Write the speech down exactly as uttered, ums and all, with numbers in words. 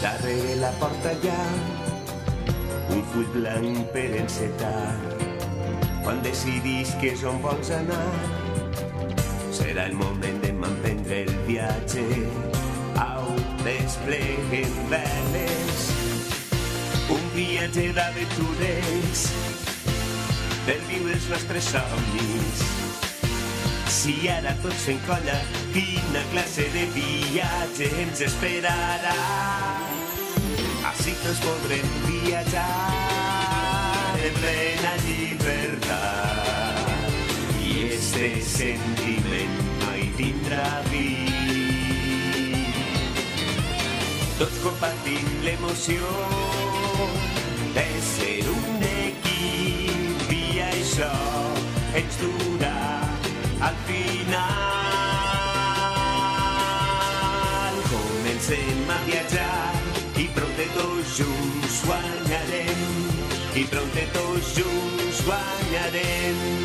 Darrere la porta hi ha un full blanc per encetar. Quan decidisques on vols anar, serà el moment d'emprendre el viatge. Au, despleguen veles, un viatge d'aventures per viure els nostres somnis. Si ara tots fem colla, quina classe de viatge ens esperarà. Així tots podrem viatjar en plena llibertat i este sentiment mai tindrà fi. Tots compartim l'emoció de ser un equip i això ens durà al final. Comencem a viatjar i pronte tots junts guanyarem, i pronte tots junts guanyarem.